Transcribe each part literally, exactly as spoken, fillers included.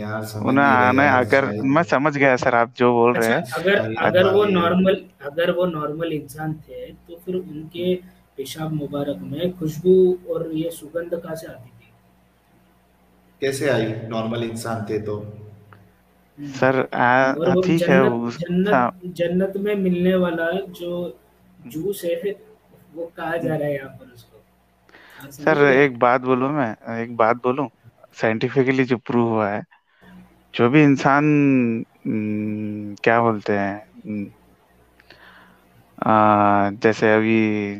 यार, समझ उन्हें नहीं रहे आने यार, अगर शायद। मैं समझ गया सर आप जो बोल रहे अच्छा, हैं। अगर शाहिद अगर वो भाई। नॉर्मल अगर वो नॉर्मल इंसान थे तो फिर उनके पेशाब मुबारक में खुशबू और ये सुगंध कहाँ से आती थी? कैसे आई? नॉर्मल इंसान थे तो। सर और आ, वो ठीक है जन्नत उस जन्नत हाँ, जन्नत में मिलने वाला जो जूस है, वो कहा जा रहा है यहाँ पर उसको। आप सर समझ रहे हैं? एक बात बोलूं, मैं एक बात बोलूं, साइंटिफिकली जो प्रूव हुआ है, जो भी इंसान हम्म, क्या बोलते हैं, हम्म, आ, जैसे अभी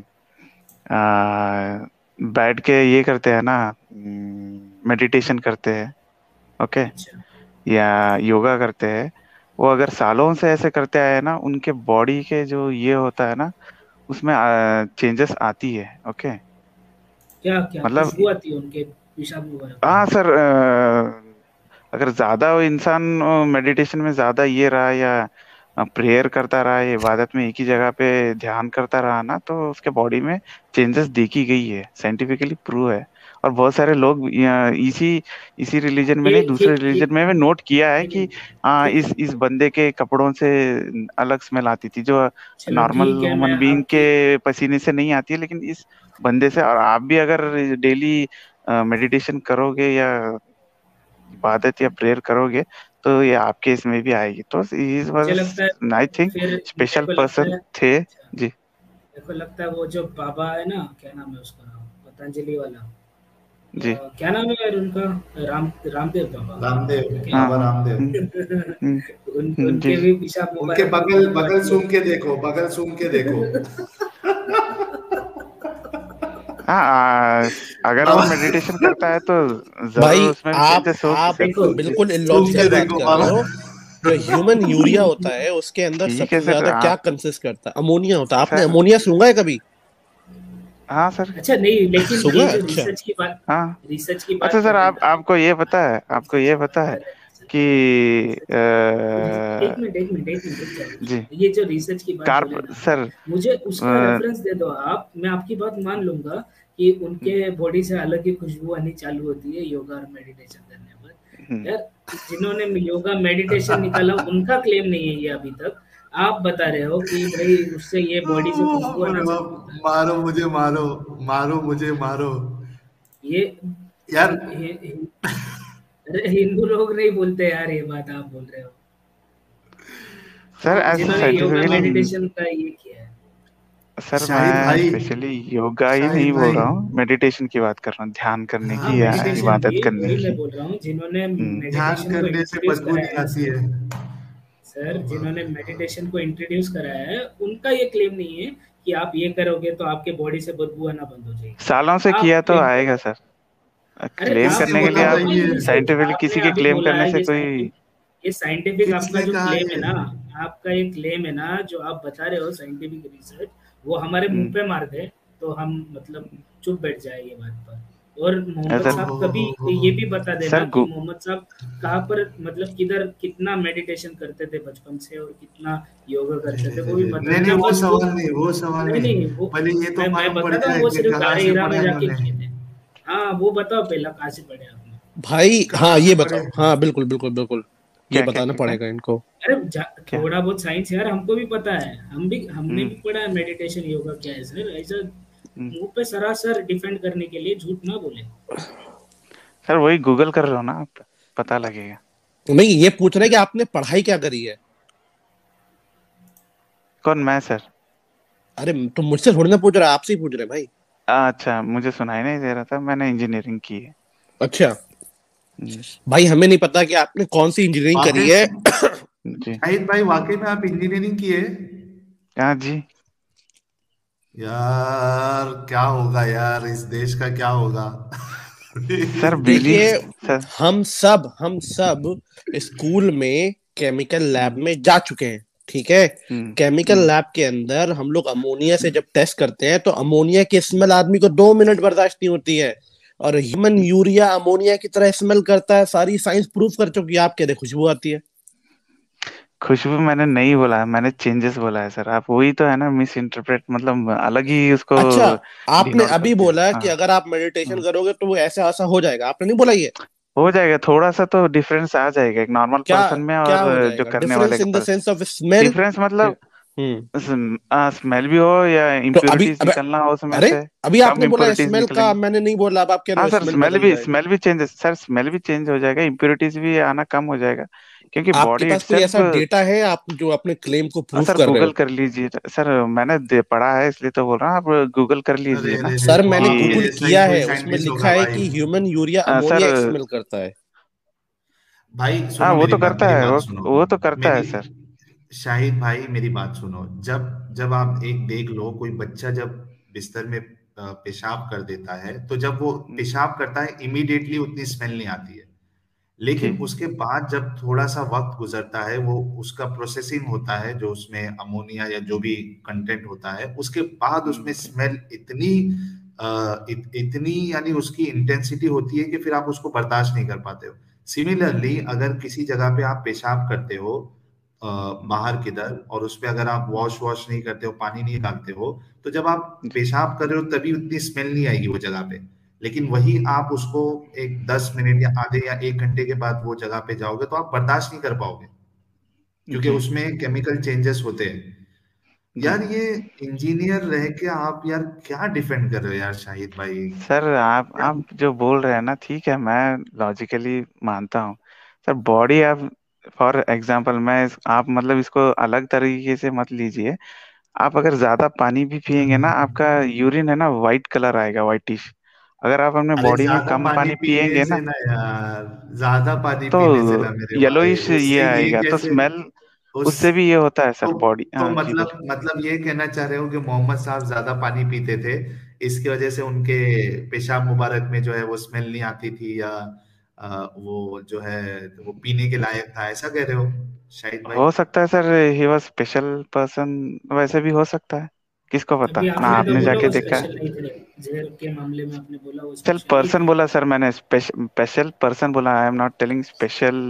आ, बैठ के ये करते हैं ना, मेडिटेशन करते हैं, ओके, अच्छा। या योगा करते हैं, वो अगर सालों से ऐसे करते आए हैं ना, उनके बॉडी के जो ये होता है ना, उसमें चेंजेस आती है, ओके। क्या क्या मतलब खुशबू आती है उनके पेशाब मुबारक में? हाँ सर, अगर ज्यादा वो इंसान मेडिटेशन में ज्यादा ये रहा, या प्रेयर करता रहा, या इबादत में एक ही जगह पे ध्यान करता रहा ना, तो उसके बॉडी में चेंजेस देखी गई है, साइंटिफिकली प्रूव है। और बहुत सारे लोग या, इसी इसी रिलीजन में ये नहीं, ये दूसरे ये रिलीजन में भी नोट किया है नहीं कि नहीं हाँ, ठीक। इस इस बंदे के कपड़ों से अलग स्मेल आती थी, जो चलो नॉर्मल ठीक है, मैं ह्यूमन बीइंग आपकी के पसीने से नहीं आती है, लेकिन इस बंदे से। और आप भी अगर डेली मेडिटेशन करोगे, या इबादत या प्रेयर करोगे, तो ये आपके इसमें भी आएगी। तो इस मुझे वजह लगता है, आई थिंक फिर मेरे स्पेशल को लगता पर्सन है, थे। अच्छा, जी। मेरे को लगता है वो जो बाबा है ना, क्या नाम है उसका, पतंजलि वाला, जी। अ, क्या नाम है यार उनका? राम रामदेव बाबा। रामदेव। ठीक है। हाँ। बाबा रामदेव। हम्म। हम्म। उन, हम्म, जी उनके जी। भी पेशाब उनके मुबारक में बगल खुशबू बगल आती सूंघ के देखो, बगल सूंघ के देखो। है। हाँ, आ, अगर वो बाबा मेडिटेशन करता है तो जरूर भाई उसमें भी आप चेंजेस होगी आप सर। देखो, जी। बिल्कुल सूंघ के इलॉजिकल बात देखो कर रहे बाबा। हो। जो ह्यूमन यूरिया होता है उसके अंदर ठीक है सबसे सर ज्यादा क्या आप। कंसिस्ट करता है? अमोनिया होता है। आपने सर अमोनिया सूंघा है कभी? हाँ सर। अच्छा नहीं, लेकिन सूंघा ये है? जो अच्छा। रिसर्च की बात हाँ। रिसर्च की अच्छा बात कर सर, रहे हैं आप ना, आपको ये पता है, आपको रिसर्च ये की बात पता है कर रहे हैं रिसर्च कि रिसर्च एक अ, मिनट एक मिनट एक मिनट रुक जाओ। जी। ये जो रिसर्च की बात कार्प बोले ना आप, सर। मुझे अ, उसका रेफरेंस दे दो आप, मैं आपकी बात मान लूंगा कि उनके बॉडी से अलग ही खुशबू आनी चालू होती है योगा और मेडिटेशन करने पर। हम्म, यार, जिन्होंने योगा मेडिटेशन निकाला उनका क्लेम नहीं है ये अभी तक। आप बता रहे हो कि भाई उससे ये बॉडी से खुशबू आना अरे चालू बाप, होता है। मारो मुझे, मारो। मारो मुझे, मारो। ये यार, हिं- हि- हि- अरे हिंदू लोग नहीं बोलते यार, ये बात आप बोल रहे हो। सर ऐसे जिन्होंने योगा साइंटिफिकली। मेडिटेशन का ये किया है। सर शाहिद मैं भाई। स्पेशली योगा ही शाहिद नहीं बोल भाई। रहा हूँ, मेडिटेशन की बात कर रहा हूँ, ध्यान करने हाँ, की या शाहिद, मेडिटेशन इबादत भी करने वही मैं की। बोल रहा हूँ, जिन्होंने हम्म। ध्यान मेडिटेशन को करने से इंट्रोड्यूस बदबू करा नहीं है। आती है। सर, जिन्होंने मेडिटेशन को इंट्रोड्यूस करा है, उनका ये क्लेम नहीं है कि आप ये करोगे तो आपके बॉडी से बदबू आना बंद हो जाएगी। सालों से किया आप तो एक आएगा सर। अरे क्लेम आप करने किसने के लिए बोला बताओ आप ना भाई ये ये? रिसर्च, साइंटिफिकली किसी आपने के अभी क्लेम बोला करने है से ये कोई। साइंटिफिक ये साइंटिफिक आपका किसने जो कहा क्लेम है ये? ना, आपका ये क्लेम है ना जो आप बता रहे हो साइंटिफिक रिसर्च, वो हमारे मुंह हम्म, पे मार दे तो हम मतलब चुप बैठ जाए ये बात पर। और मोहम्मद सर साहब ओहो कभी हो हो हो। ये भी बता देना सर कि गु, मोहम्मद साहब कहाँ पर, मतलब किधर कितना मेडिटेशन करते थे बचपन से और कितना योगा अरे करते रे थे, रे वो भी रे। बता नहीं नहीं, देना वो बस वो। सवाल नहीं, वो सवाल नहीं नहीं। नहीं वो पहले ये तो मैं मैं मालूम पड़ बताता हूँ, जाए वो कि सिर्फ कहाँ गारे से हीरा में पढ़ा जाके इन्होंने। किए थे। हाँ, वो बताओ पहला कहाँ से पढ़े आपने? भाई हाँ, कहाँ से ये पढ़े? बताओ। हाँ बिल्कुल बिल्कुल बिल्कुल। ये क्या क्या बताना क्या क्या पड़ेगा इनको। अरे जा- क्या। थोड़ा बहुत साइंस यार हमको भी पता है, हम भी हमने हम्म। भी पढ़ा है मेडिटेशन योगा क्या है सर, ऐसा हम्म। मुंह पे सरासर डिफेंड करने के लिए झूठ ना बोले। सर वही गूगल कर रहे हो ना आप, पता लगेगा। नहीं, ये पूछ रहे हैं कि आपने पढ़ाई क्या करी है। कौन, मैं सर? अरे तुम मुझसे थोड़ी ना पूछ रहे, आपसे ही पूछ रहे हैं भाई। अच्छा, मुझे सुनाई नहीं दे रहा था, मैंने इंजीनियरिंग की है। अच्छा। हम्म, भाई हमें नहीं पता कि आपने कौन सी इंजीनियरिंग करी वाकई है। जी। शाहिद भाई, वाकई में आप इंजीनियरिंग किए? हाँ जी। यार क्या होगा यार, इस देश का क्या होगा? Sir believe. देखिए, सर। हम सब हम सब स्कूल में केमिकल लैब हम्म। में जा चुके हैं। ठीक है। हम्म। केमिकल हम्म। लैब के अंदर हम लोग अमोनिया से जब टेस्ट करते हैं तो अमोनिया की स्मेल आदमी को दो मिनट बर्दाश्त नहीं होती है। और ह्यूमन यूरिया अमोनिया की तरह स्मेल करता है। सारी साइंस प्रूव कर चुकी है। आप कह रहे खुशबू आती है। खुशबू मैंने नहीं बोला है, मैंने चेंजेस बोला है सर। आप वही तो है ना, मिस इंटरप्रेट, मतलब अलग ही उसको अच्छा, आपने डिनोट अभी करते हैं। बोला कि हाँ। अगर आप मेडिटेशन हाँ। करोगे तो वो ऐसा ऐसा हो जाएगा, आपने नहीं बोला ये? हो जाएगा, थोड़ा सा तो डिफरेंस आ जाएगा एक नॉर्मल क्या पर्सन में क्या और हो जो जाएगा करने वाले डिफरेंस के in the past. Sense of smell? Difference मतलब हम्म। स्मेल भी हो या तो अभी इम्प्योरिटीज अब निकलना हो उसमें अरे से, अभी कम आपने बोला इम्प्योरिटीज स्मेल का, निकलेंगे। मैंने नहीं बोला, अब आप कह रहे हाँ हो सर, स्मेल स्मेल बदल भी जाएगा। स्मेल भी चेंज सर स्मेल भी चेंज हो जाएगा, इम्प्योरिटीज भी आना कम हो जाएगा, क्योंकि आपके बॉडी पास कोई इटसेल्फ। ऐसा डेटा है आप जो अपने क्लेम को हाँ प्रूफ सर, कर रहे गूगल हो? कर लीजिए सर, मैंने दे पढ़ा है इसलिए तो बोल रहा हूँ, आप गूगल कर अरे लीजिए ना अरे अरे, सर वो मैंने आपके कि। गूगल जैसा ही किया कोई है, उसमें साइंटिस्ट लिखा होगा है भाई। कि human urea uh, sir, ammonia smell करता है। भाई हाँ सुनो, वो मेरी तो बात करता मेरी है, बात वो सुनो। वो तो करता मेरी है सर। शाहिद भाई, मेरी बात सुनो। जब जब आप एक देख लो, कोई बच्चा जब बिस्तर में अ, पेशाब कर देता है, तो जब वो हम्म, पेशाब करता है इमीडिएटली उतनी स्मेल नहीं आती है। जी लेकिन उसके बाद जब थोड़ा सा वक्त गुजरता है, वो उसका प्रोसेसिंग होता है, जो उसमें अमोनिया या जो भी कंटेंट होता है, उसके बाद हम्म, उसमें स्मेल इतनी अ, इत, इतनी यानी उसकी इंटेंसिटी होती है कि फिर आप उसको बर्दाश्त नहीं कर पाते हो। सिमिलरली अगर किसी जगह पे आप पेशाब करते हो अ, बाहर किधर, और उस पे अगर आप वॉश वॉश नहीं करते हो, पानी नहीं डालते हो, तो जब आप जी पेशाब कर रहे हो तभी उतनी स्मेल नहीं आएगी वो जगह पे। लेकिन वही आप उसको एक दस मिनट या आधे या एक घंटे के बाद वो जगह पे जाओगे तो आप बर्दाश्त नहीं कर पाओगे, क्योंकि जी उसमें केमिकल चेंजेस होते हैं। जी यार ये इंजीनियर रह के आप यार क्या डिफेंड कर रहे हो यार शाहिद भाई? सर, आप क्या? आप जो बोल रहे हैं ना, ठीक है, मैं लॉजिकली मानता हूँ सर। बॉडी आप, फॉर एग्जांपल, मैं इस, आप मतलब इसको अलग तरीके से मत लीजिए। आप अगर ज्यादा पानी भी पियेंगे ना, आपका यूरिन है ना वाइट कलर आएगा, वाइटिश। अगर आप अपने अरे बॉडी में ज्यादा कम पानी पानी पीने पियेंगे से ना, ना यार, ज्यादा पानी तो पीने से ना मेरे भाई, येलोइश ये उससे ये आएगा, तो कैसे? स्मेल उस उससे भी ये होता है तो सर, बॉडी। तो हाँ जी मतलब बोलिए। मतलब ये कहना चाह रहे हो कि मोहम्मद साहब ज्यादा पानी पीते थे, इसकी वजह से उनके पेशाब मुबारक में जो है वो स्मेल नहीं आती थी, या अ, वो जो है वो पीने के लायक था, ऐसा कह रहे हो शाहिद भाई? हो सकता है sir, he was special person, वैसे भी हो सकता है, किसको पता अभी ना, आपने तो आपने बोला जाके वो देखा है। स्पेशल नहीं थे, जहर के मामले में आपने बोला वो चल स्पेशल नहीं पर्सन थे। बोला सर मैंने, स्पेशल पर्सन बोला, I am not telling special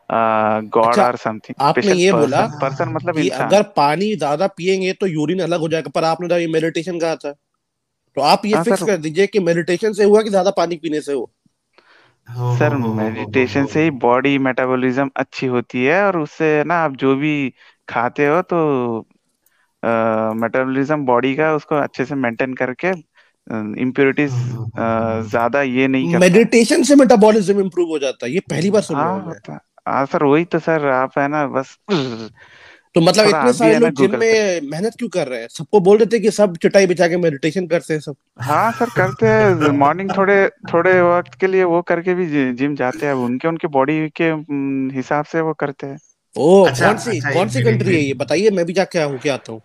god अच्छा, और समथिंग, आपने स्पेशल ये बोला पर्सन, पर्सन मतलब कि इंसान। अगर पानी ज्यादा पिएंगे तो यूरिन अलग हो जाएगा, पर आपने तो ये मेडिटेशन कहा था, तो आप ये हाँ फिक्स सर। कर दीजिए कि मेडिटेशन से हुआ कि ज्यादा पानी पीने से हो। हो हो सर हो हो हो हो मेडिटेशन हो से ही हो। बॉडी मेटाबॉलिज्म अच्छी होती है, और उससे ना आप जो भी खाते हो तो मेटाबॉलिज्म बॉडी का उसको अच्छे से मेंटेन करके इम्प्योरिटीज हाँ, हाँ, हाँ, हाँ, हाँ। ज्यादा ये नहीं करता है। मेडिटेशन से मेटाबॉलिज्म इंप्रूव हो जाता है? ये पहली बार सुन रहा हूँ हाँ मैं। होता है। हाँ सर, वही तो सर, आप है ना बस तो मतलब थोड़ा इतने आप भी सारे है ना लोग जिम गूगल कर। में मेहनत क्यों कर रहे हैं? सबको बोल देते कि सब चटाई बिछा के मेडिटेशन करते हैं सब। हाँ सर, करते हैं मॉर्निंग थोड़े थोड़े वक्त के लिए वो करके भी जिम जाते हैं, अब उनके उनके बॉडी के हम्म, हिसाब से वो करते हैं। ओ, अच्छा कौन सी अच्छा, कौन एक सी मिनट एक कंट्री है ये मिनट। बताइए, मैं भी जाके आऊँ क्या आता हूँ।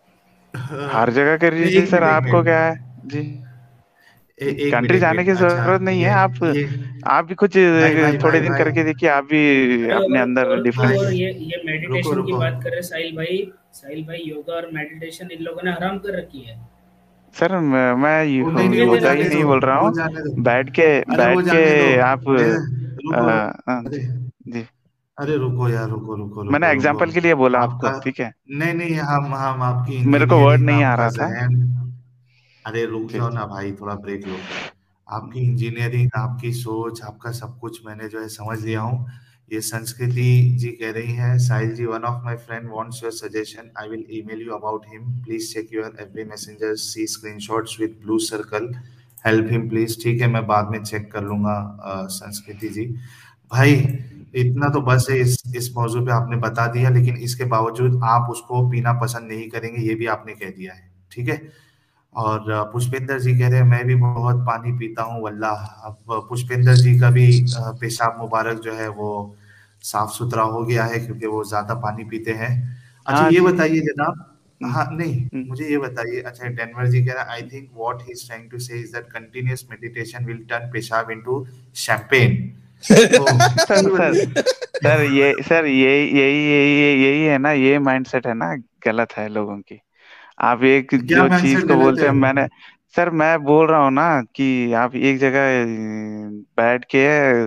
हर हाँ, जगह कर नहीं लीजिए एक सर, मिनट एक आपको क्या है। मिनट। जी। ए, एक मिनट कंट्री एक जाने की मिनट, अच्छा। जरूरत नहीं है, ये आप ये आप भी कुछ भाई भाई थोड़े भाई दिन भाई करके देखिए, आप भी अरे अपने और अंदर और भाई, डिफरेंस। और ये ये रुको मेडिटेशन की रुको। बात कर रहे हैं साहिल भाई। साहिल भाई, योगा और मेडिटेशन इन लोगों ने हराम कर रखी है। सर मैं, मैं वो नहीं यो- नहीं, वो इंडियन योगा ही जाने दो, नहीं बोल रहा वो हूँ। जाने दो। बैठ के अरे वो बैठ के जाने दो। आप ए, आ, रुको। आ, अरे जी जी। अरे रुको यार, रुको रुको रुको मैंने रुको। एग्जांपल के लिए बोला आपको, आपका, ठीक है। नहीं नहीं, हम हम आपकी मेरे को वर्ड इंजीनियरिंग, नहीं आ आपका रहा था। जहन। अरे रुक जी जाओ जी। ना भाई, थोड़ा ब्रेक लो। हम्म, आपकी इंजीनियरिंग, आपकी सोच, आपका सब कुछ मैंने जो है समझ लिया हूँ। ये संस्कृति जी कह रही हैं, Sahil ji, one of my friend wants your suggestion, I will email you about him, please check your FB messenger, see screenshots with blue circle, help him please. ठीक है, मैं बाद में चेक कर लूंगा। अ, संस्कृति जी, भाई इतना तो बस है, इस इस मौजू पे आपने बता दिया, लेकिन इसके बावजूद आप उसको पीना पसंद नहीं करेंगे, ये भी आपने कह दिया है। ठीक है। और अ, पुष्पेंद्र जी कह रहे हैं मैं भी बहुत पानी पीता हूँ वल्लाह। अब अ, पुष्पेंद्र जी का भी अ, पेशाब मुबारक जो है वो साफ सुथरा हो गया है, क्योंकि वो ज्यादा पानी पीते हैं। अच्छा हाँ ये जी। बताइए जनाब। हम्म, हाँ नहीं, हम्म। मुझे ये बताइए। अच्छा, डेनवर जी कह रहा है I think what he is trying to say is that continuous meditation will turn पेशाब इनटू शैंपेन। ओह, सर ये सर बताइए। सर ये सर यही यही यही यही है ना, ये माइंडसेट है ना, गलत है लोगों की। आप एक क्या जो चीज माइंडसेट को गलत बोलते है? हैं, मैंने सर मैं बोल रहा हूँ ना कि आप एक जगह अ, बैठ के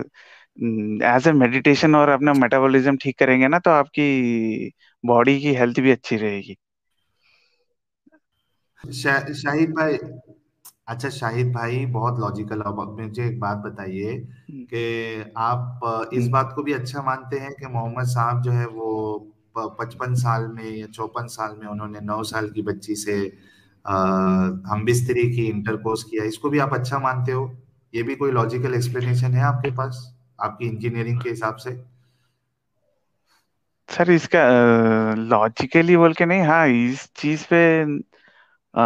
एज ए मेडिटेशन और अपना मेटाबॉलिज्म ठीक करेंगे ना, तो आपकी बॉडी की हेल्थ भी अच्छी रहेगी। शा, शाहिद भाई, अच्छा शाहिद भाई, बहुत लॉजिकल। अब अब मुझे एक बात बताइए हम्म, कि आप अ, इस हम्म। बात को भी अच्छा मानते हैं कि मोहम्मद साहब जो है वो पचपन साल में या चौपन साल में उन्होंने नौ साल की बच्ची से आ, हम बिस्तरी की इंटरकोर्स किया, इसको भी आप अच्छा मानते हो? ये भी कोई लॉजिकल एक्सप्लेनेशन है आपके पास, आपकी इंजीनियरिंग के हिसाब से? सर इसका लॉजिकली बोल के नहीं, हाँ इस चीज पे आ,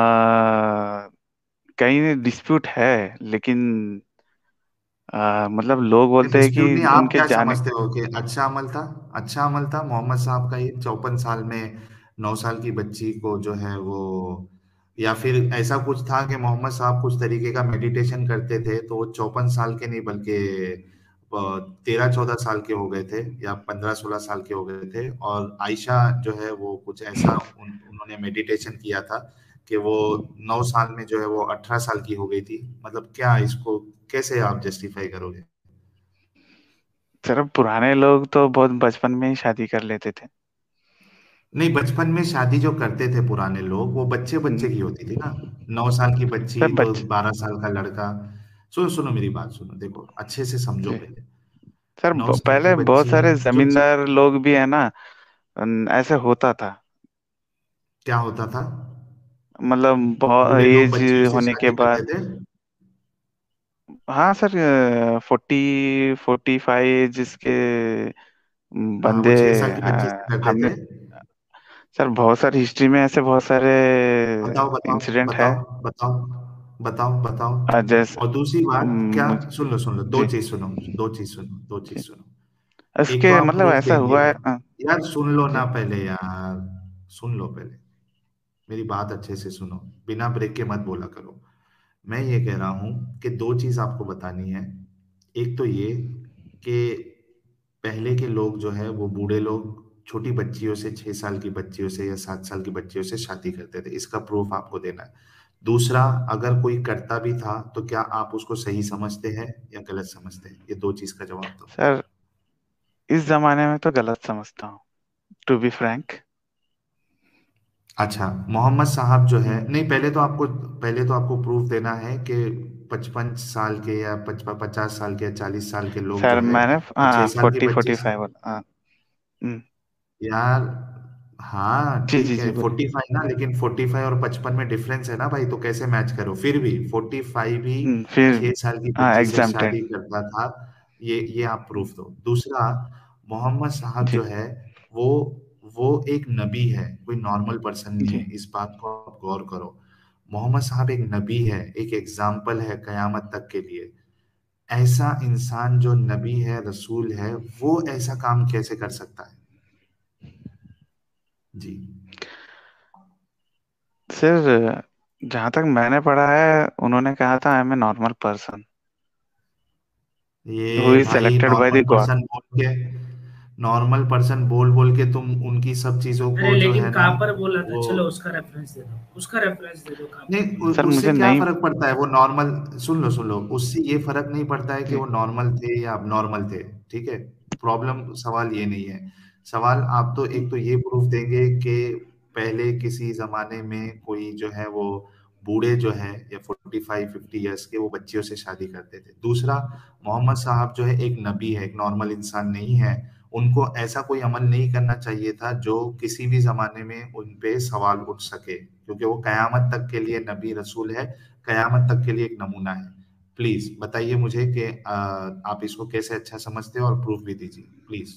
कहीं डिस्प्यूट है, लेकिन आ, मतलब लोग बोलते हैं कि डिस्प्यूट नहीं, आप उनके क्या जाने। समझते हो कि अच्छा अमल था? अच्छा अमल था मोहम्मद साहब का ये चौपन साल में नौ साल की बच्ची को जो है वो, या फिर ऐसा कुछ था कि मोहम्मद साहब कुछ तरीके का मेडिटेशन करते थे तो वो चौपन साल के नहीं बल्कि तेरह चौदह साल के हो गए थे, या पंद्रह सोलह साल के हो गए थे, और आयशा जो है वो कुछ ऐसा उन, उन्होंने मेडिटेशन किया था कि वो नौ साल में जो है वो अठारह साल की हो गई थी? मतलब क्या इसको कैसे आप जस्टिफाई करोगे? सर अब पुराने लोग तो बहुत बचपन में ही शादी कर लेते थे। नहीं, बचपन में शादी जो करते थे पुराने लोग वो बच्चे बच्चे हम्म, की होती थी ना। नौ साल की बच्ची सर तो बच बारह साल का लड़का। सुनो सुनो मेरी बात सुनो, देखो अच्छे से समझो जी पहले। सर, नौ ब- साल की पहले बहुत बच्ची सारे जो च- जमींदार लोग भी है ना, अन- ऐसे होता था। क्या होता था? मतलब बहुत बूढ़े लोग एज बच्चियों से होने के शादी करते बाद। थे? हाँ सर, फोर्टी फोर्टी फाइव जिसके हाँ, बंदे वो छह साल की बच्ची से अ, करते हमने थे। सर बहुत सारी हिस्ट्री में ऐसे बहुत सारे बताओ बताओ इंसिडेंट है। बताओ बताओ बताओ बताओ। अ, जैसे और दूसरी बात क्या, मुझे सुन लो सुन लो, दो जी चीज सुनो, दो चीज सुनो, दो चीज जी सुनो। एक तो इसके आप मतलब प्रूफ ऐसा देंगे। हुआ है। अ, यार सुन लो ना जी पहले यार, सुन लो पहले, मेरी बात अच्छे से सुनो, बिना ब्रेक के मत बोला करो। मैं ये कह रहा हूं कि दो चीज आपको बतानी है। एक तो ये कि पहले के लोग जो है वो बूढ़े लोग छोटी बच्चियों से, छह साल की बच्चियों से या सात साल की बच्चियों से शादी करते थे, इसका प्रूफ आपको देना है। दूसरा, अगर कोई करता भी था तो क्या आप उसको सही समझते हैं या गलत समझते हैं? ये दो चीज का जवाब दो। सर, इस जमाने में तो गलत समझता हूँ, टू बी फ्रैंक। अच्छा, मोहम्मद साहब जो है, नहीं पहले तो आपको, पहले तो आपको प्रूफ देना है कि पचपन साल के या पचपन पचास साल के या चालीस साल के लोग जो सर है मैंने वो छह हाँ साल की फोर्टी बच्ची फोर्टी से। फाइव बोला, हाँ। हम्म, यार हाँ जी जी ठीक जी है, बोलिए। फोर्टी फाइव ना, लेकिन फोर्टी फाइव और पचपन में डिफरेंस है ना भाई, तो कैसे मैच करो? फिर भी फोर्टी फाइव ही हम्म, फिर छह साल की हाँ बच्ची से एग्जाम्पटेड। शादी करता था। ये ये आप प्रूफ दो। दूसरा, मोहम्मद साहब जो जी है वो वो एक नबी है, कोई नॉर्मल पर्सन नहीं जी है, इस बात को आप गौर करो। मोहम्मद साहब एक नबी है, एक एग्जाम्पल है कयामत तक के लिए। ऐसा इंसान जो नबी है, रसूल है, वो ऐसा काम कैसे कर सकता है? जी। सर, जहाँ तक मैंने पढ़ा है उन्होंने कहा था I am a normal person who ये इज भाई selected by normal the god. Person बोल के, नॉर्मल पर्सन बोल बोल के तुम उनकी सब चीजों अरे को जो लेकिन है ना कहाँ पर बोला था? वो, चलो उसका रेफरेंस दे दो, उसका रेफरेंस दे दो कहाँ पर नहीं बोला उ- सर उससे मुझे क्या नहीं। फर्क पड़ता है वो नॉर्मल, सुन लो सुन लो, उससे ये फर्क नहीं पड़ता है कि जी वो नॉर्मल थे या अब नॉर्मल थे। ठीक है, प्रॉब्लम सवाल ये नहीं है। सवाल आप तो हम्म, एक तो ये प्रूफ देंगे कि पहले किसी जमाने में कोई जो है वो बूढ़े जो है या फोर्टी फाइव फिफ्टी ईयर्स के वो बच्चियों से शादी करते थे। दूसरा, मोहम्मद साहब जो है एक नबी है, एक नॉर्मल इंसान नहीं है। उनको ऐसा कोई अमल नहीं करना चाहिए था जो किसी भी जमाने में उन पे सवाल उठ सके, क्योंकि वो कयामत तक के लिए नबी रसूल है, कयामत तक के लिए एक नमूना है। प्लीज बताइए मुझे कि अ, आप इसको कैसे अच्छा समझते हो, और प्रूफ भी दीजिए प्लीज।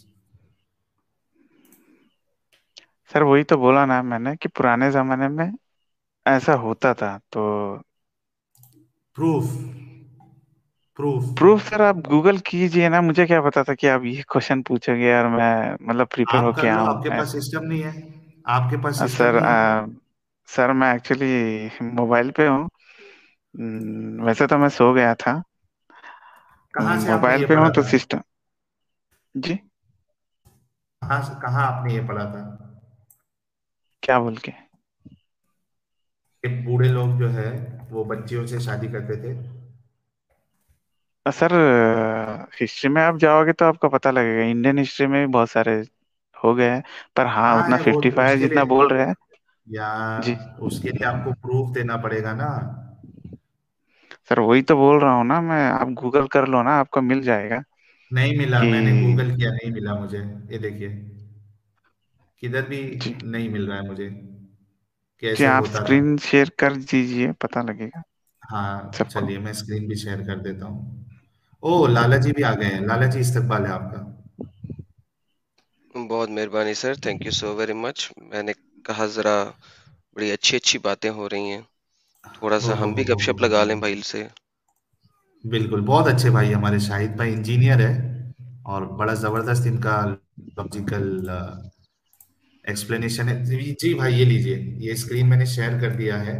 सर वही तो बोला ना मैंने कि पुराने जमाने में ऐसा होता था तो। Proof, proof. प्रूफ सर आप गूगल कीजिए ना, मुझे क्या पता था कि आप ये क्वेश्चन पूछोगे और मैं मतलब प्रिपेयर आप होके कर लो, आऊँ आपके पास ऐसे। सिस्टम नहीं है, आपके पास अ, सिस्टम सर नहीं है। अ, सर मैं एक्चुअली मोबाइल पे हूँ। हम्म, वैसे तो मैं सो गया था। कहाँ हम्म, से आपने मोबाइल ये पे पढ़ा हूँ तो था? सिस्टम। जी कहाँ से, कहाँ आपने ये पढ़ा था क्या बोल के। कि बूढ़े लोग जो है वो बच्चियों से शादी करते थे? अ, सर हिस्ट्री में आप जाओगे तो आपको पता लगेगा, इंडियन हिस्ट्री में भी बहुत सारे हो गए हैं। पर हाँ, हाँ उतना है वो, फिफ्टी फाइव उसके जितना लिए बोल रहे हैं। जी यार उसके लिए आपको प्रूफ देना पड़ेगा ना। सर वही तो बोल रहा हूँ ना मैं, आप गूगल कर लो ना, आपको मिल जाएगा नहीं मिला, मैंने कि। गूगल किया, नहीं मिला मुझे। ये देखिए, किधर भी जी। नहीं मिल रहा है मुझे, जी कैसे आप होता था। स्क्रीन शेयर कर दीजिए, पता लगेगा हाँ सबको। चलिए, मैं स्क्रीन भी शेयर कर देता हूँ। ओ लाला जी भी आ गए हैं। लाला जी, इस्तकबाल है आपका। बहुत मेहरबानी sir, thank you so very much. मैंने कहा जरा बड़ी अच्छी अच्छी बातें हो रही हैं, थोड़ा हो सा हो हम हो भी हो हो गपशप हो लगा हो। लें भाई से। बिल्कुल, बहुत अच्छे भाई हमारे शाहिद भाई, इंजीनियर है और बड़ा जबरदस्त इनका लॉजिकल एक्सप्लेनेशन है। जी जी भाई, ये लीजिए, ये स्क्रीन मैंने शेयर कर दिया है।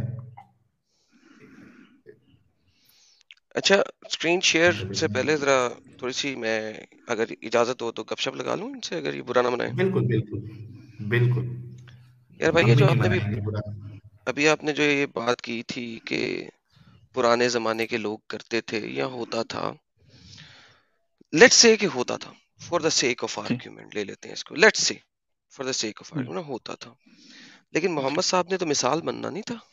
अच्छा, स्क्रीन शेयर चलिए, से पहले जरा थोड़ी सी मैं, अगर इजाजत हो तो गपशप लगा लूं इनसे, अगर ये बुरा ना मनाए। बिल्कुल बिल्कुल बिल्कुल। यार भाई, ये हम भी जो नहीं आपने भी मनाएंगे पूरा। अभी आपने जो ये बात की थी कि पुराने जमाने के लोग करते थे या होता था, लेट्स से कि होता था, फॉर द सेक ऑफ जी आर्ग्यूमेंट ले लेते हैं इसको, let's say for the sake of argument होता था, लेकिन जी मोहम्मद साहब ने तो मिसाल बनना नहीं था।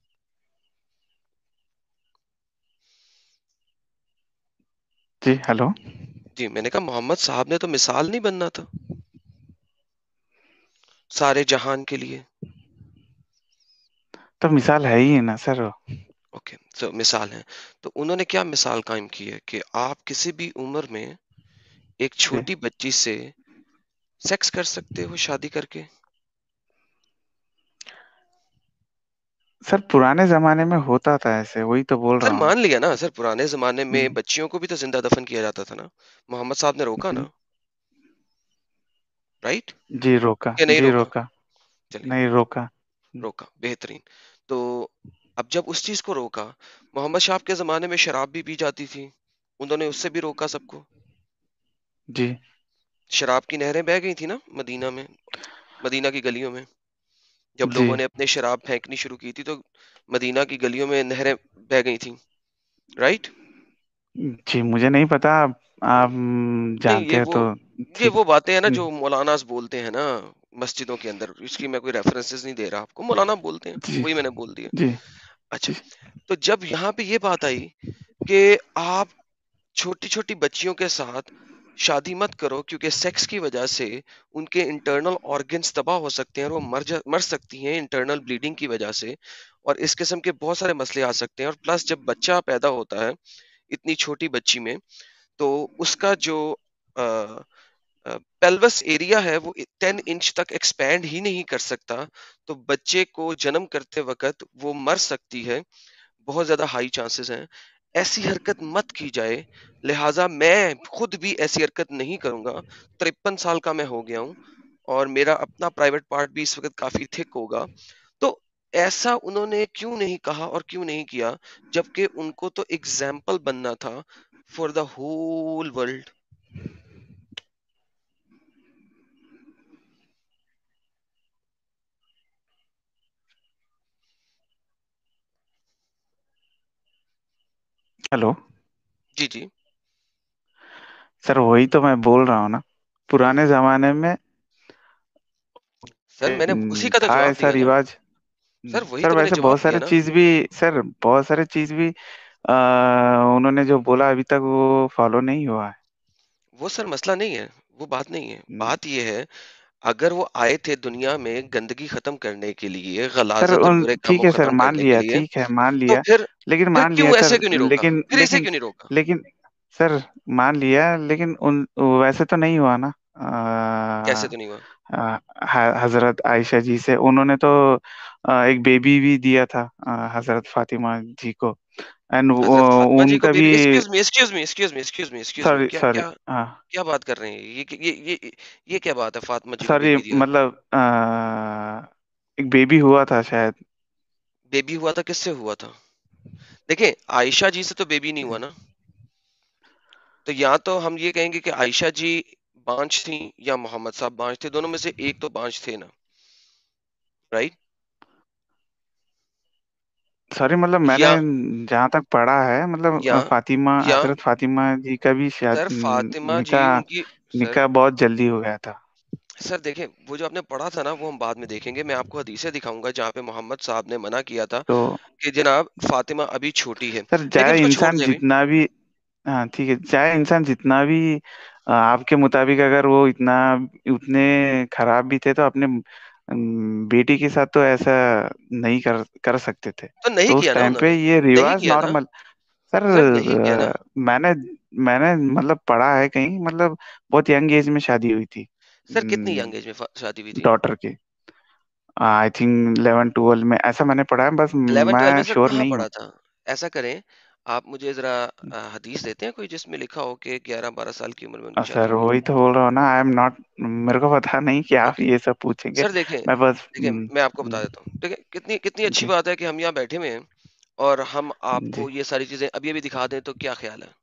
जी। हेलो। जी, मैंने कहा मोहम्मद साहब ने तो मिसाल नहीं बनना था सारे जहान के लिए। तो मिसाल है ही है ना सर। ओके, सो मिसाल है। तो उन्होंने क्या मिसाल कायम की है कि आप किसी भी उम्र में एक जी छोटी बच्ची से सेक्स कर सकते हो शादी करके। सर पुराने जमाने में होता था ऐसे, वही तो बोल सर रहा हूँ। मान लिया ना सर, पुराने जमाने में हम्म, बच्चियों को भी तो जिंदा दफन किया जाता था ना, मोहम्मद साहब ने रोका जी ना, राइट? जी रोका, या नहीं जी रोका? रोका। चलिए, नहीं रोका। हम्म, रोका, बेहतरीन। तो अब जब उस चीज को रोका, मोहम्मद साहब के जमाने में शराब भी पी जाती थी, उन्होंने उससे भी रोका सबको। जी शराब की नहरें बह गई थी ना मदीना में, मदीना की गलियों में। जब जी लोगों ने अपने शराब फेंकनी शुरू की थी तो मदीना की गलियों में नहरें बह गई थी, राइट? जी मुझे नहीं पता, आप, आप हम्म, नहीं, जानते ये हैं वो तो ये ठीक। वो बातें हैं ना हम्म, जो मौलानास बोलते हैं ना मस्जिदों के अंदर। इसकी मैं कोई रेफरेंसेस नहीं दे रहा आपको, मौलाना बोलते हैं, जी वही मैंने बोल दिया। जी अच्छा, जी तो जब यहाँ पे ये बात आई कि आप छोटी छोटी बच्चियों के साथ शादी मत करो, क्योंकि सेक्स की वजह से उनके इंटरनल ऑर्गन्स तबाह हो सकते हैं और वो मर जा मर सकती हैं इंटरनल ब्लीडिंग की वजह से, और इस किस्म के बहुत सारे मसले आ सकते हैं। और प्लस जब बच्चा पैदा होता है इतनी छोटी बच्ची में, तो उसका जो पेल्वस एरिया है वो टेन इंच तक एक्सपैंड ही नहीं कर सकता, तो बच्चे को जन्म करते वक्त वो मर सकती है, बहुत ज्यादा हाई चांसेस हैं। ऐसी हरकत मत की जाए, लिहाजा मैं खुद भी ऐसी हरकत नहीं करूंगा। तिरपन साल का मैं हो गया हूँ और मेरा अपना प्राइवेट पार्ट भी इस वक्त काफी थिक होगा। तो ऐसा उन्होंने क्यों नहीं कहा और क्यों नहीं किया, जबकि उनको तो एग्जाम्पल बनना था for the whole world. Hello. जी जी। सर वही तो मैं बोल रहा हूँ ना, हम्म, पुराने जमाने में सर मैंने उसी हम्म, का तो था जवाब ऐसा दिया ना। रिवाज। सर हम्म, वही सर तो मैंने वैसे जवाब बहुत दिया सारे ना। चीज भी, सर बहुत सारे चीज भी आ, उन्होंने जो बोला अभी तक वो फॉलो नहीं हुआ है। वो सर मसला नहीं है, वो बात नहीं है। हम्म, बात ये है, अगर वो आए थे दुनिया में गंदगी खत्म करने के लिए, सर गलाजत और उन बुरे ठीक कामों है सर, खत्म मान करने के लिया, लिए, ठीक है मान तो लिया, फिर लेकिन फिर मान लिया क्यों सर, ऐसे क्यों नहीं रोका, लेकिन फिर ऐसे लेकिन क्यों नहीं रोका? लेकिन सर मान लिया, लेकिन उन वैसे तो नहीं हुआ ना। कैसे आ, तो नहीं हुआ? आ, ह- हजरत आयशा जी से उन्होंने तो आ, एक बेबी भी दिया था, आ, हजरत फातिमा जी को। एंड हजरत फातिमा जी को उनका भी। Baby? Excuse me excuse me excuse me excuse me excuse me, sorry क्या सॉरी। क्या हाँ क्या बात कर रहे हैं? ये ये ये ये क्या बात है, फातिमा जी को सॉरी, बेबी दिया? मतलब आ, एक बेबी हुआ था शायद। बेबी हुआ था, किससे हुआ था? देखिए, आयशा जी से तो बेबी नहीं हुआ ना। तो या तो हम ये कहेंगे कि आयशा जी बांझ थी या मोहम्मद साहब बांझ थे, दोनों में से एक तो बांझ थे ना, राइट? सॉरी, मतलब मैंने या जहाँ तक पढ़ा है, या मतलब फातिमा, या हजरत फातिमा जी का भी शायद सर फातिमा जी निकाह, उनकी, सर निकाह बहुत जल्दी हो गया था। सर देखिए, वो जो आपने पढ़ा था ना वो हम बाद में देखेंगे। मैं आपको हदीसें दिखाऊंगा जहाँ पे मोहम्मद साहब ने मना किया था तो कि जनाब फातिमा अभी छोटी है, सर लेकिन चाहे उसको छोड़ इंसान दें अभी। जितना भी, हाँ ठीक है, चाहे इंसान जितना भी अ, आपके मुताबिक अगर वो इतना उतने खराब भी थे तो अपने अम, बेटी के साथ तो ऐसा नहीं कर कर सकते थे। तो नहीं तो उस किया ना टाइम पे उन्होंने, ये नहीं रिवाज किया ना नॉर्मल। सर सर, नहीं किया ना। अ, मैंने मैंने मतलब पढ़ा है कहीं, मतलब बहुत यंग एज में शादी हुई थी सर कितनी यंग एज में फा- शादी हुई थी? डॉटर की। आई थिंक इलेवन ट्वेल्व में ऐसा मैंने पढ़ा है, बस इलेवन ट्वेल्व में मैं सर श्योर कहाँ नहीं पढ़ा हूँ। था? ऐसा करें, आप मुझे जरा अ, हदीस देते हैं कोई जिसमें लिखा हो कि ग्यारह बारह साल की उम्र में अ, उनकी शादी सर हुई? वही तो बोल रहा हूँ ना, आई एम नॉट, मेरे को पता नहीं कि आप ओके ये सब पूछेंगे। सर, देखें मैं बस देखिए, हम्म, मैं आपको बता हम्म, देता हूँ, ठीक है? कितनी कितनी अच्छी जी बात है कि हम यहाँ बैठे हुए हैं और हम जी आपको ये सारी चीजें अभी अभी दिखा दें, तो क्या ख्याल है?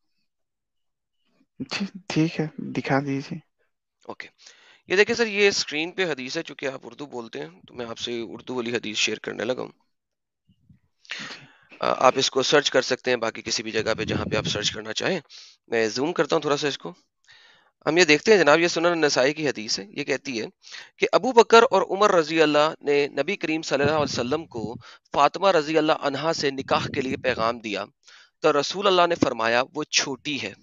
जी, ठीक है, दिखा दीजिए। ओके, ये देखिए सर, ये स्क्रीन पे हदीस है। चूंकि आप उर्दू बोलते हैं तो मैं आपसे उर्दू वाली हदीस शेयर करने लगा हूँ। जी अ, आप इसको सर्च कर सकते हैं बाकी किसी भी जगह पे जहाँ पे आप सर्च करना चाहें। मैं जूम करता हूँ थोड़ा सा इसको। हम ये देखते हैं जनाब, ये सुनन नसाई की हदीस है। ये कहती है कि अबू बकर और उमर रजी अल्लाह ने नबी करीम सल्लल्लाहु अलैहि वसल्लम को फातिमा रजी अल्लाह अन्हा से निकाह के लिए पैगाम दिया, तो रसूल अल्लाह ने फरमाया वो छोटी है।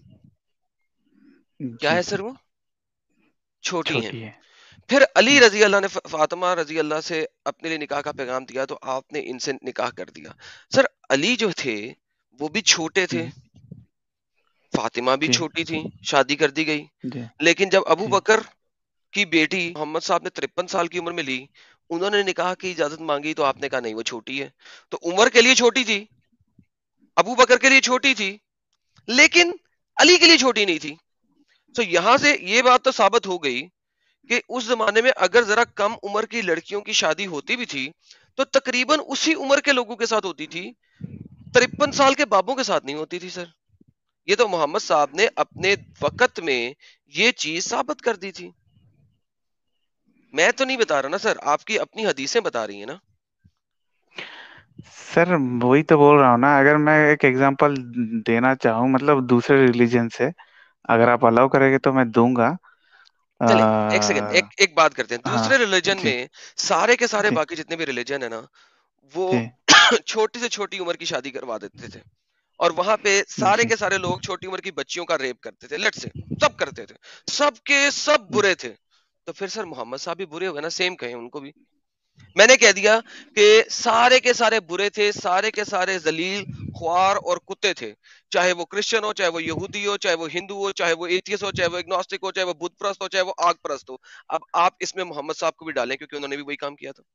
क्या जी है जी, सर? वो छोटी है। छोटी है। फिर अली हम्म, रजी अल्लाह ने फ- फातिमा रजी अल्लाह से अपने लिए निकाह का पैगाम दिया, तो आपने इनसे निकाह कर दिया। सर अली जो थे वो भी छोटे थे, हम्म, फातिमा भी जी छोटी थी, शादी कर दी गई। जी लेकिन जब अबू जी बकर की बेटी मोहम्मद साहब ने तिरपन साल की उम्र में ली, उन्होंने निकाह की इजाजत मांगी, तो आपने कहा नहीं वो छोटी है। तो उमर के लिए छोटी थी, अबू बकर के लिए छोटी थी, लेकिन अली के लिए छोटी नहीं थी। तो यहां से ये बात तो साबित हो गई कि उस जमाने में अगर जरा कम उम्र की लड़कियों की शादी होती भी थी तो तकरीबन उसी उम्र के लोगों के साथ होती थी, तिरपन साल के बाबों के साथ नहीं होती थी सर। ये तो मोहम्मद साहब ने अपने वक्त में ये चीज साबित कर दी थी। मैं तो नहीं बता रहा ना सर, आपकी अपनी हदीसें बता रही है ना। सर वही तो बोल रहा हूँ ना, अगर मैं एक एग्जांपल देना चाहूँ मतलब दूसरे रिलीजन से, अगर आप अलाउ करेंगे तो मैं दूंगा। चले, एक सेकंड, आ, एक एक बात करते हैं। हाँ दूसरे रिलीजन जी में सारे के सारे जी बाकी जितने भी रिलीजन है ना, वो जी छोटी से छोटी उम्र की शादी करवा देते थे, और वहां पे सारे जी के सारे लोग छोटी उम्र की बच्चियों का रेप करते थे। लेट्स से सब करते थे, सबके सब बुरे थे। तो फिर सर मोहम्मद साहब भी बुरे हो गए ना, सेम कहें उनको भी। मैंने कह दिया कि सारे के सारे बुरे थे, सारे के सारे जलील, ख्वार और कुत्ते थे। चाहे वो क्रिश्चियन हो, चाहे वो यहूदी हो, चाहे वो हिंदू हो, चाहे वो एथियस हो, चाहे वो एग्नोस्टिक हो, चाहे वो बुद्ध प्रस्त हो, चाहे वो आग प्रस्त हो। अब आप इसमें मोहम्मद साहब को भी डालें क्योंकि उन्होंने भी वही काम किया था।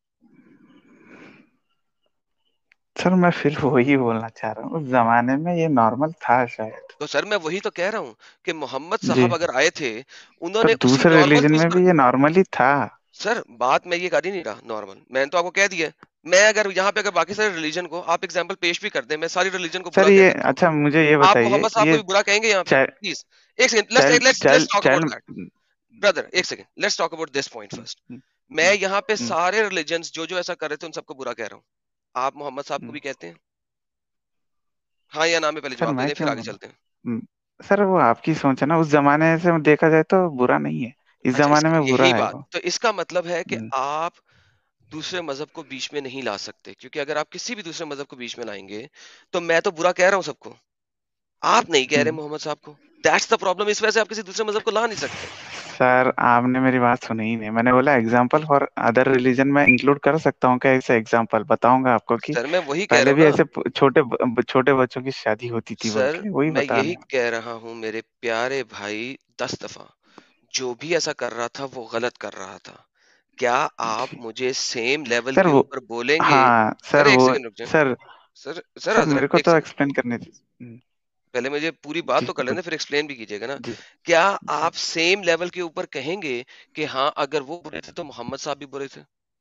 सर मैं फिर वही बोलना चाह रहा हूँ, उस जमाने में ये नॉर्मल था शायद। तो सर मैं वही तो कह रहा हूं कि मोहम्मद जी, साहब अगर आए थे, पर उन्होंने उसी दूसरे नॉर्मल रिलीजन चीज में को। भी ये नॉर्मली था। सर बात मैं ये कर ही नहीं रहा नॉर्मल, मैंने तो आपको कह दिया है। मैं अगर यहाँ पे अगर बाकी सारे रिलीजन को आप एग्जांपल पेश भी कर दें, मैं सारी रिलीजन को सर बुरा कह ये देता हूँ। अच्छा मुझे ये आप बताइए, मोहम्मद साहब को ये भी बुरा कहेंगे यहाँ पे? चाइल्ड प्लीज एक second, let's child let's let's child talk about child that. Brother एक second, let's talk about this point first. मैं यहाँ पे सारे रिलीजन्स जो जो ऐसा कर रहे थे उन सबको बुरा कह रहा हूँ। आप मोहम्मद साहब को भी कहते हैं? हाँ या ना में पहले सर जवाब दे मैं दें, फिर क्यों आगे बोलूं? चलते हैं। हम्म, सर वो आपकी सोच है ना, उस जमाने से देखा जाए तो बुरा नहीं है, इस अच्छा, इस जमाने में यही बुरा है बात वो। तो इसका मतलब है कि हम्म, आप दूसरे मजहब को बीच में नहीं ला सकते, क्योंकि अगर आप किसी भी दूसरे मजहब को बीच में लाएंगे तो मैं तो बुरा कह रहा हूँ सबको, आप नहीं कह रहे हम्म। मोहम्मद साहब को। That's the problem. इस वजह से आप किसी दूसरे मजहब को ला नहीं सकते। सर आपने मेरी बात सुनी ही नहीं, मैंने बोला एग्जाम्पल फॉर अदर रिलीजन में इंक्लूड कर सकता हूँ क्या, ऐसे एग्जाम्पल बताऊंगा आपको कि सर मैं वही कह रहा पहले हूँ भी ना। ऐसे प- छोटे ब- छोटे बच्चों की शादी होती थी बोल सर के, वही मैं बता यही रहे हैं। कह रहा हूँ मेरे प्यारे भाई, दस दफा जो भी ऐसा कर रहा था वो गलत कर रहा था। क्या आप जी मुझे सेम लेवल सर के वो, ऊपर बोलेंगे? हाँ सर सर एक वो, सेकंड रुक जाए। सर सर सर सर मेरे हजरत को एक तो सेकंड, एक्सप्लेन करने दीजिए। हम्म, पहले मुझे पूरी बात जी तो कर बोल लेने, फिर एक्सप्लेन भी कीजिएगा ना। जी क्या जी आप सेम लेवल के ऊपर कहेंगे कि हाँ अगर वो बुरे थे तो मोहम्मद साहब भी बुरे थे?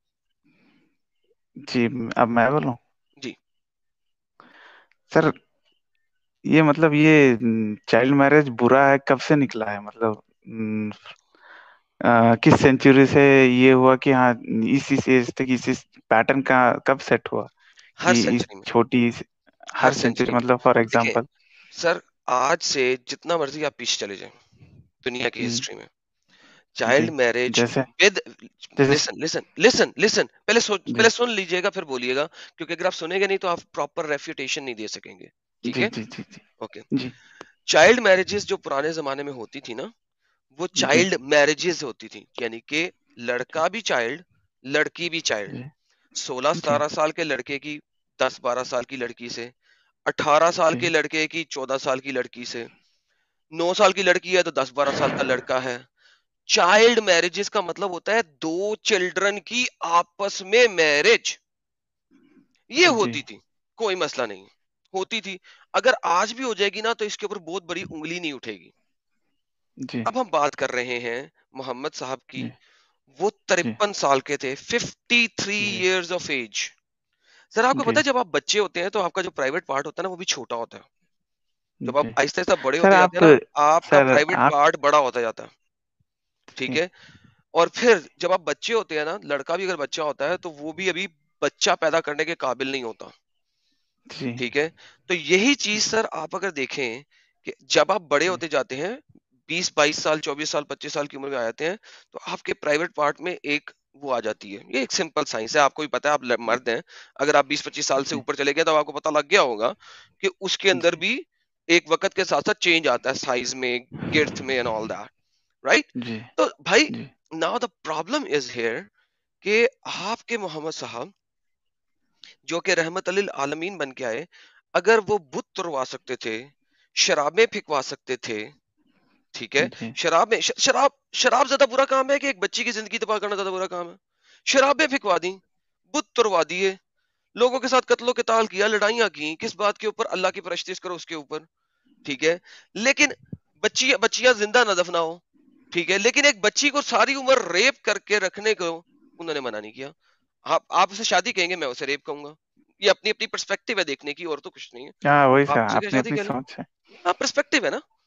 जी, अब मैं बोलूं। जी। सर ये मतलब ये चाइल्ड मैरिज बुरा है कब से निकला है, मतलब हम्म, अ, किस सेंचुरी से ये हुआ कि हाँ इस इस एज तक इस इस पैटर्न का कब सेट हुआ हर कि इस सेंचुरी में, छोटी, हर हर सेंचुरी सेंचुरी में। मतलब फॉर देखिए एग्जांपल। सर, आज से जितना मर्जी आप पीछे चले जाएं दुनिया की हम्म हिस्ट्री में, चाइल्ड जी मैरिज जैसे विद जैसे लिसन लिसन लिसन लिसन पहले सोच जी पहले सुन लीजिएगा फिर बोलिएगा, क्योंकि अगर आप सुनेंगे नहीं तो आप प्रॉपर रेफ्यूटेशन नहीं दे सकेंगे। ठीक जी है, जी जी जी ओके। जी चाइल्ड मैरिजेस जो पुराने जमाने में होती थी ना, वो जी चाइल्ड मैरिजेस होती थी, यानी कि लड़का भी चाइल्ड, लड़की भी चाइल्ड। जी सोलह जी सतारह साल के लड़के की दस बारह साल की लड़की से, अठारह साल के जी लड़के की चौदह साल की लड़की से, नौ साल की लड़की है तो दस बारह साल का लड़का है। चाइल्ड मैरिजेस का मतलब होता है दो चिल्ड्रन की आपस में मैरिज। ये जी होती थी, कोई मसला नहीं, होती थी। अगर आज भी हो जाएगी ना तो इसके ऊपर बहुत बड़ी उंगली नहीं उठेगी। जी अब हम बात कर रहे हैं मोहम्मद साहब की। जी वो जी तिरपन साल के थे, फिफ्टी थ्री जी ईयर्स ऑफ एज। सर आपको जी पता है जब आप बच्चे होते हैं तो आपका जो प्राइवेट पार्ट होता है ना वो भी छोटा होता है। जब आप जी आहिस्ता आहिस्ता बड़े सर होते जाते आप हैं ना, आपका सर प्राइवेट आप पार्ट बड़ा होता जाता है। ठीक जी है, और फिर जब आप बच्चे होते हैं ना, लड़का भी अगर बच्चा होता है तो वो भी अभी बच्चा पैदा करने के काबिल नहीं होता। जी ठीक है, तो यही चीज सर आप अगर देखें कि जब आप बड़े जी होते जाते हैं, बीस बाईस साल चौबीस साल पच्चीस साल की उम्र में आ जाते हैं, तो आपके प्राइवेट पार्ट में एक वो आ जाती है। ये एक सिंपल साइंस है, आपको भी पता है, आप ल- मर्द हैं। अगर आप बीस पच्चीस साल से जी ऊपर चले गए तो आपको पता लग गया होगा कि उसके अंदर जी भी एक वक्त के साथ साथ चेंज आता है, साइज में, गिर्थ में एंड ऑल दैट, राइट। जी तो भाई, जी now the problem is here कि आपके मोहम्मद साहब जो कि रहमत अलिल आलमीन बन के आए, अगर वो बुत तुड़वा सकते थे, शराबें फिकवा सकते थे, ठीक है, जी शराब में श, शराब शराब ज्यादा बुरा काम है कि एक बच्ची की जिंदगी तबाह करना ज्यादा बुरा काम है? शराबें फिकवा दी, बुत तुड़वा दिए, लोगों के साथ कत्लो कताल किया, लड़ाइयां की, किस बात के ऊपर? अल्लाह की परस्तिश करो उसके ऊपर। ठीक है, लेकिन बच्ची बच्चियां जिंदा न दफनाओ। ठीक है, लेकिन एक बच्ची को सारी उम्र रेप करके रखने को उन्होंने मना नहीं किया। आप आप उसे शादी कहेंगे, मैं उसे रेप कहूंगा। ये अपनी अपनी पर्सपेक्टिव है देखने की, और तो कुछ नहीं है। हाँ वही सर आप उसे क्या अपनी शादी अपनी कह लें? सोच है। हाँ, पर्सपेक्टिव है ना।